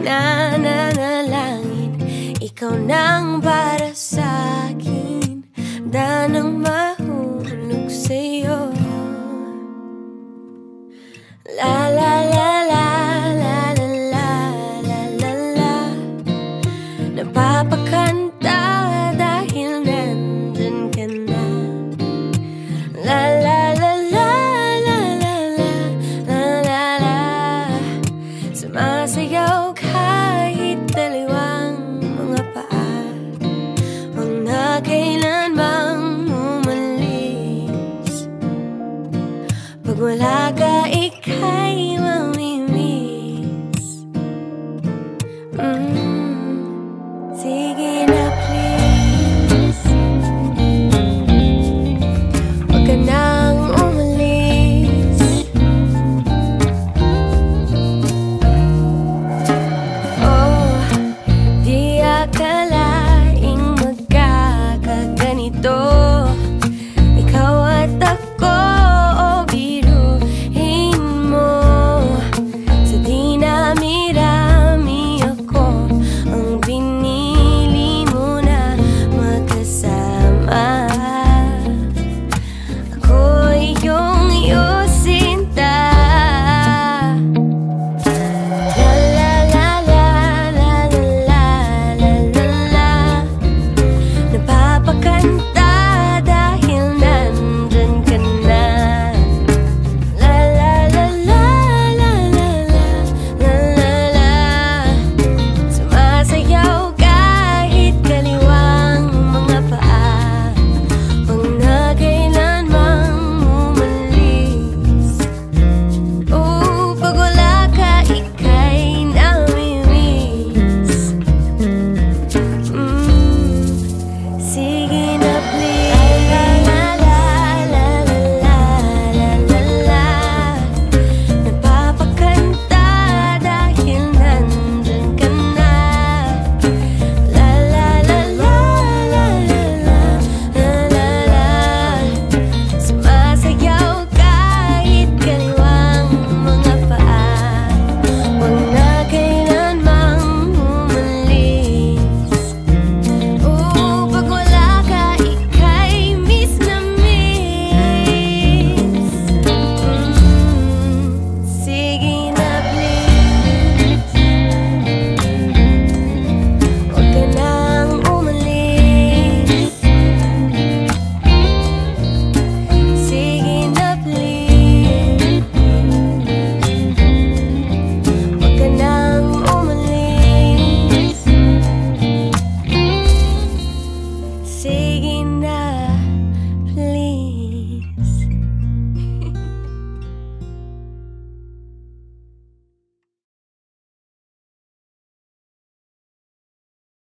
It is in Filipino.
nananalangin ikaw nang para sa'kin, handa nang mahulog sa'yo. La la la la la la la la la la, napapakanta dahil nandyan ka na. La la la la la la la la la, sumasayaw kahit daliwang mga paa, huwag na kailanmang umalis. Pag wala ka, ika'y mami